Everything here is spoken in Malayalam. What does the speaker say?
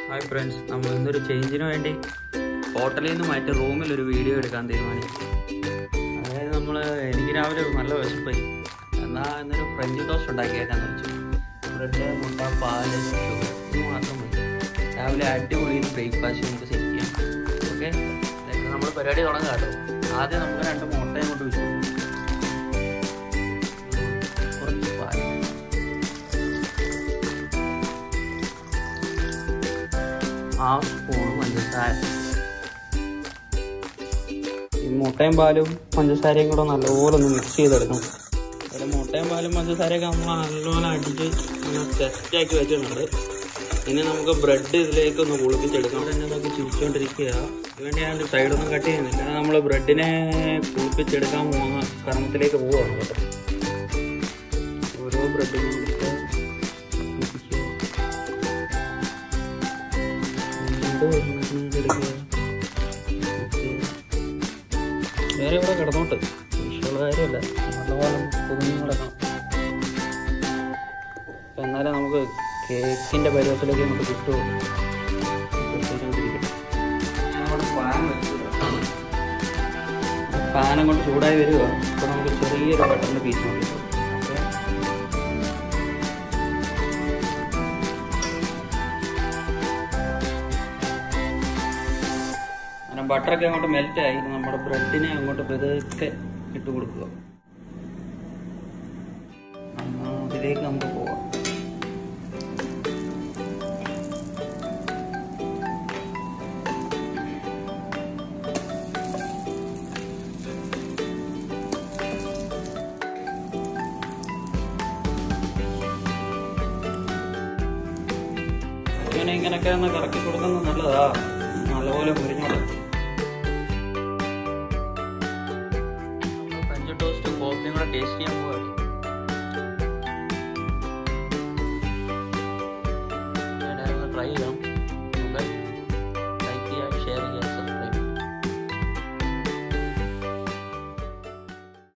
ഹായ് ഫ്രണ്ട്സ്, നമ്മൾ ഇന്നൊരു ചേഞ്ചിന് വേണ്ടി ഹോട്ടലിൽ നിന്ന് മാറ്റി റൂമിലൊരു വീഡിയോ എടുക്കാൻ തീരുമാനിച്ചു. അതായത് എനിക്ക് രാവിലെ നല്ല വിശപ്പായി. എന്നാൽ ഇന്നൊരു ഫ്രഞ്ച് ടോസ്റ്റ് ഉണ്ടാക്കിയേക്കാന്ന് വെച്ചു. ബ്രെഡ്, മുട്ട, പാല്, ഷുഗർ ഇത് മാത്രം മതി. രാവിലെ അടിപൊളി ബ്രേക്ക്ഫാസ്റ്റ് നമുക്ക് സെറ്റ് ചെയ്യാം. ഓക്കെ, നമ്മൾ പരിപാടി തുടങ്ങാം കേട്ടോ. ആദ്യം നമുക്ക് 2 മുട്ടയും കൊണ്ട് വെച്ചു, കുറച്ച് പാല്, ഹാഫ് സ്പൂൺ പഞ്ചസാര. ഈ മുട്ടയും പാലും പഞ്ചസാരയും കൂടെ നല്ലപോലെ ഒന്ന് മിക്സ് ചെയ്തെടുക്കണം. അതുപോലെ മുട്ടയും പാലും പഞ്ചസാരയൊക്കെ നമ്മൾ നല്ലപോലെ അടിച്ച് സെറ്റാക്കി വെച്ചിട്ടുണ്ട്. ഇനി നമുക്ക് ബ്രെഡ് ഇതിലേക്ക് ഒന്ന് കുളിപ്പിച്ചെടുക്കാം. തന്നെ നമുക്ക് ചിരിച്ചുകൊണ്ടിരിക്കുക. അതുവേണ്ടി ഞാൻ സൈഡൊന്നും കട്ട് ചെയ്യുന്നില്ല. നമ്മൾ ബ്രെഡിനെ കുളിപ്പിച്ചെടുക്കാൻ പോകുന്ന കർമ്മത്തിലേക്ക് പോവുകയാണ് കേട്ടോ. ഓരോ ബ്രെഡിനും വേറെ ഇവിടെ കിടന്നോട്ട് വിഷയമുള്ള കാര്യമല്ല, നല്ലപോലെ പൊതിഞ്ഞ് കിടക്കണം. എന്നാലും നമുക്ക് കേക്കിൻ്റെ പരുവത്തിലേക്ക് നമുക്ക് കിട്ടുമോ. നമ്മുടെ പാൻ അങ്ങോട്ട് ചൂടായി വരിക. അപ്പോൾ നമുക്ക് ചെറിയൊരു ബട്ടറിൻ്റെ പീസ് മതി. ബട്ടറൊക്കെ അങ്ങോട്ട് മെൽറ്റായി. നമ്മുടെ ബ്രെഡിനെ അങ്ങോട്ട് പതുക്കെ ഇട്ട് കൊടുക്കുക. അതിലേക്ക് നമുക്ക് പോവാം. ഇങ്ങനെയൊക്കെ ഒന്ന് കറക്കി കൊടുക്കുന്നത് നല്ലതാ. നല്ലപോലെ മുരിഞ്ഞോളാം. ടോസ്റ്റ് കോഫിയും കൂടെ ടേസ്റ്റ് ചെയ്യാൻ